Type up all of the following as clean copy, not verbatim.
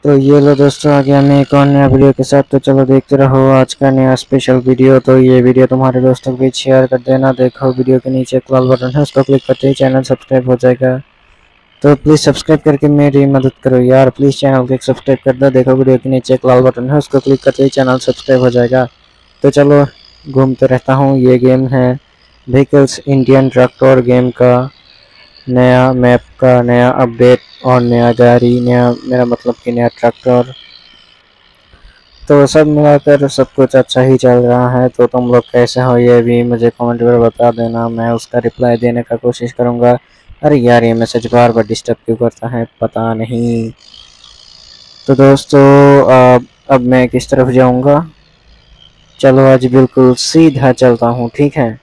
तो ये लो दोस्तों, आ गया मैं एक और नया वीडियो के साथ। तो चलो देखते रहो आज का नया स्पेशल वीडियो। तो ये वीडियो तुम्हारे दोस्तों के बीच शेयर कर देना। देखो वीडियो के नीचे एक लाल बटन है, उसको क्लिक करते ही चैनल सब्सक्राइब हो जाएगा। तो प्लीज़ सब्सक्राइब करके मेरी मदद करो यार, प्लीज़ चैनल को सब्सक्राइब कर दो। देखो वीडियो के नीचे एक लाल बटन है, उसको क्लिक करते ही चैनल सब्सक्राइब हो जाएगा। तो चलो घूमते रहता हूँ। ये गेम है व्हीकल्स इंडियन ट्रैक्टर गेम का नया मैप का नया अपडेट और नया गाड़ी, नया मेरा मतलब कि नया ट्रैक्टर। तो सब मिलाकर सब कुछ अच्छा ही चल रहा है। तो तुम लोग कैसे हो ये भी मुझे कमेंट में बता देना, मैं उसका रिप्लाई देने का कोशिश करूँगा। अरे यार ये मैसेज बार बार डिस्टर्ब क्यों करता है पता नहीं। तो दोस्तों अब मैं किस तरफ जाऊँगा? चलो आज बिल्कुल सीधा चलता हूँ, ठीक है।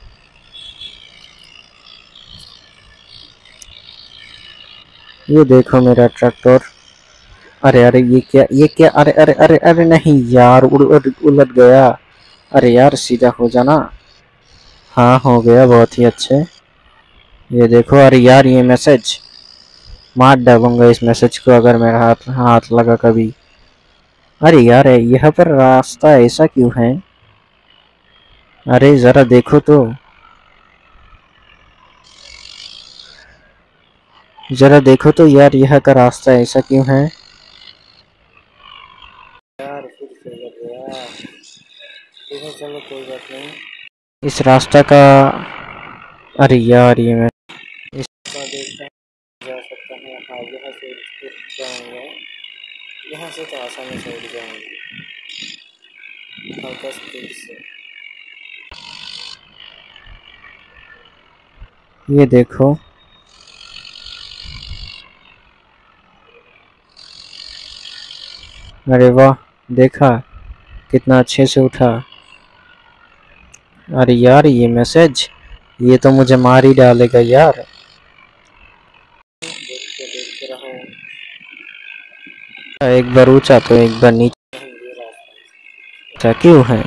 ये देखो मेरा ट्रैक्टर। अरे अरे ये क्या अरे अरे अरे अरे नहीं यार, उलट गया। अरे यार सीधा हो जाना। हाँ हो गया, बहुत ही अच्छे। ये देखो, अरे यार ये मैसेज मार डालूंगा इस मैसेज को अगर मेरा हाथ हाथ लगा कभी। अरे यार यहाँ पर रास्ता ऐसा क्यों है? अरे जरा देखो तो, जरा देखो तो यार, यहाँ का रास्ता ऐसा क्यों है? यार फिर से लग गया। ठीक है चलो कोई बात नहीं। इस रास्ता का, अरे यार ये मैं इसका देखता जा सकता है। हाँ यहाँ से उठ जाऊंगा, यहाँ से तो आसानी से उठ जाऊंगी हल्का स्पीड से। ये देखो, अरे वाह, देखा कितना अच्छे से उठा। अरे यार ये मैसेज, ये तो मुझे मार ही डालेगा यार। देखते रहो, एक बार ऊंचा तो एक बार नीचे। ऐसा क्यों है?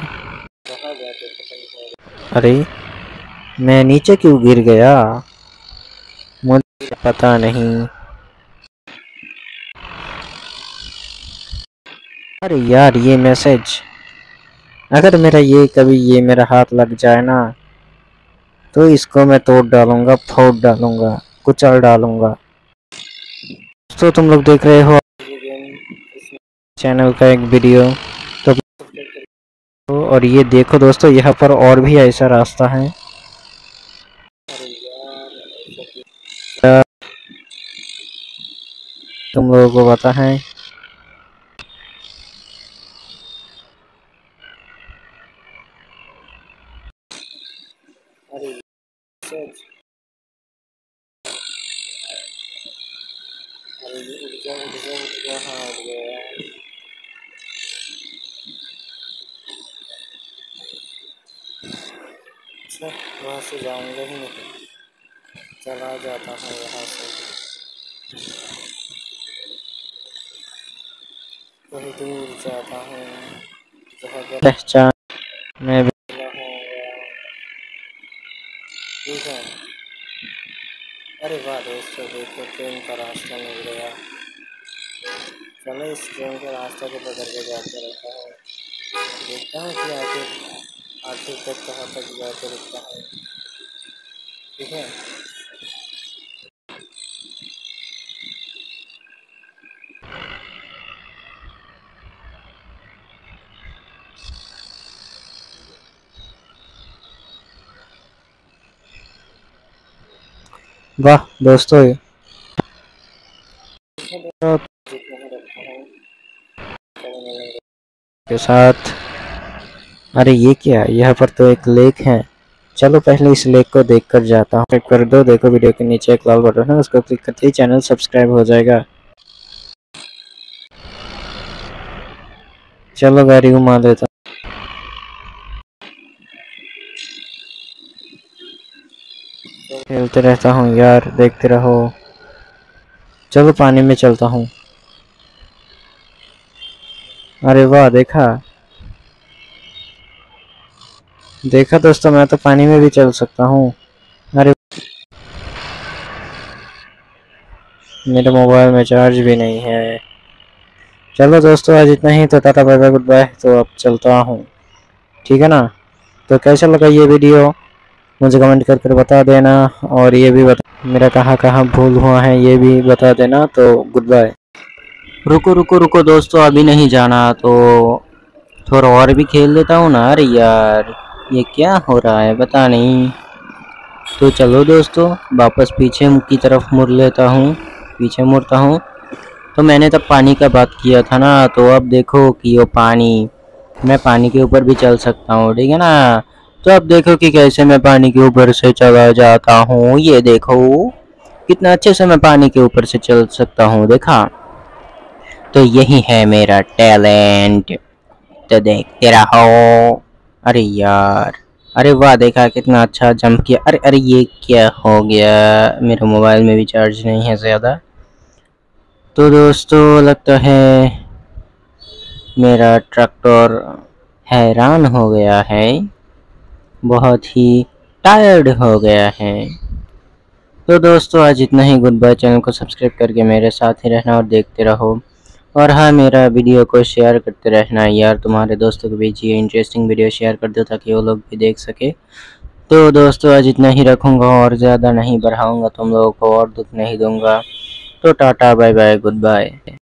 अरे मैं नीचे क्यों गिर गया मुझे पता नहीं। अरे यार ये मैसेज, अगर मेरा ये कभी ये मेरा हाथ लग जाए ना, तो इसको मैं तोड़ डालूंगा, फोड़ डालूंगा, कुचल डालूंगा। तो तुम लोग देख रहे हो चैनल का एक वीडियो, तो और ये देखो दोस्तों, यहाँ पर और भी ऐसा रास्ता है। तुम लोगों को पता है? अरे हाँ उठ गया। अच्छा वहाँ से जाऊंगा ही नहीं, चला जाता हूँ यहाँ से, कहीं दूर जाता हूँ जहाँ पहचान मैं भी रहूँगा। ठीक है। अरे वाह दोस्तों देखो, ट्रेन का रास्ता मिल गया। चलो इस ट्रेन के रास्ते को पकड़ के जाते रहता हूँ, देखता हूँ कि आखिर तक कहाँ तक जाते रहता है। ठीक है। वाह दोस्तों के साथ। अरे ये क्या, यहाँ पर तो एक लेक है। चलो पहले इस लेक को देख कर जाता हूँ। क्लिक कर दो, देखो वीडियो के नीचे एक लाल बटन है, उसको क्लिक करते ही चैनल सब्सक्राइब हो जाएगा। चलो गाड़ी घुमा देता, खेलते रहता हूँ यार, देखते रहो। चलो पानी में चलता हूँ। अरे वाह देखा, देखा दोस्तों, मैं तो पानी में भी चल सकता हूँ। अरे मेरे मोबाइल में चार्ज भी नहीं है। चलो दोस्तों आज इतना ही, तो tata bye bye goodbye. तो अब चलता हूँ, ठीक है ना। तो कैसा लगा ये वीडियो मुझे कमेंट करके बता देना, और ये भी बता मेरा कहाँ कहाँ भूल हुआ है ये भी बता देना। तो गुड बाय। रुको रुको रुको दोस्तों, अभी नहीं जाना, तो थोड़ा और भी खेल लेता हूँ ना। अरे यार ये क्या हो रहा है पता नहीं। तो चलो दोस्तों वापस पीछे की तरफ मुड़ लेता हूँ, पीछे मुड़ता हूँ। तो मैंने तब पानी का बात किया था ना, तो अब देखो कि वो पानी, मैं पानी के ऊपर भी चल सकता हूँ, ठीक है ना। तो अब देखो कि कैसे मैं पानी के ऊपर से चला जाता हूँ। ये देखो कितना अच्छे से मैं पानी के ऊपर से चल सकता हूँ, देखा। तो यही है मेरा टैलेंट, तो देखते रहो। अरे यार, अरे वाह, देखा कितना अच्छा जंप किया। अरे अरे ये क्या हो गया, मेरे मोबाइल में भी चार्ज नहीं है ज़्यादा। तो दोस्तों लगता है मेरा ट्रैक्टर हैरान हो गया है, बहुत ही टायर्ड हो गया है। तो दोस्तों आज इतना ही, गुड बाय। चैनल को सब्सक्राइब करके मेरे साथ ही रहना और देखते रहो। और हाँ, मेरा वीडियो को शेयर करते रहना यार, तुम्हारे दोस्तों के बीच ये इंटरेस्टिंग वीडियो शेयर कर दो ताकि वो लोग भी देख सके। तो दोस्तों आज इतना ही रखूँगा, और ज़्यादा नहीं बढ़ाऊँगा, तुम लोगों को और दुख नहीं दूँगा। तो tata bye bye good bye.